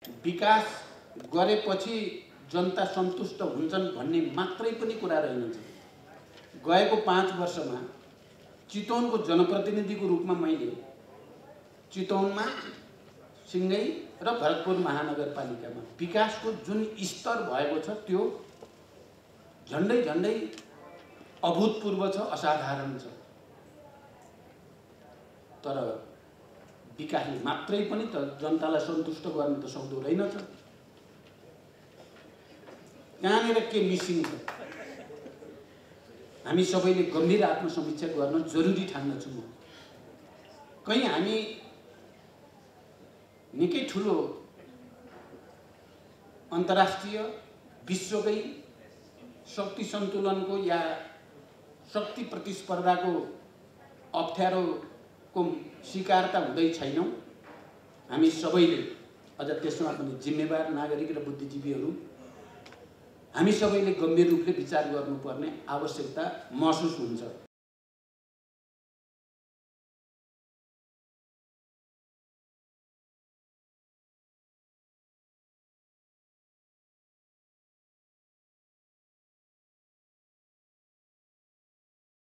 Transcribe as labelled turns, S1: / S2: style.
S1: विकास गरेपछि जनता सन्तुष्ट हुन्छन् भन्ने मात्रै पनि कुरा रहेनछ। गएको 5 वर्षमा चितवनको जनप्रतिनिधिको रूपमा मैले चितवनमा, सिंगै र भरतपुर महानगरपालिकामा विकासको जुन स्तर भएको छ त्यो झन्डै झन्डै अभूतपूर्व छ, असाधारण छ। तर विकासले मात्रै पनि त जनतालाई सन्तुष्ट गर्न त सक्दो रहेनछ। कहाँनिर के मिसिङ छ हामी सबैले गम्भीर आत्मसमीक्षा गर्न जरुरी ठान्दछु म। कहीं हामी निकै ठुलो अन्तर्राष्ट्रिय विश्वकै शक्ति सन्तुलनको या शक्ति प्रतिस्पर्धाको अप्ठ्यारोको शिकारता हुँदै छैनौं। हामी सबैले अझ त्यसमा पनि जिम्मेवार नागरिक र बुद्धिजीवीहरू हामी सबैले गम्भीर रूपले विचार गर्नुपर्ने आवश्यकता महसुस हुन्छ।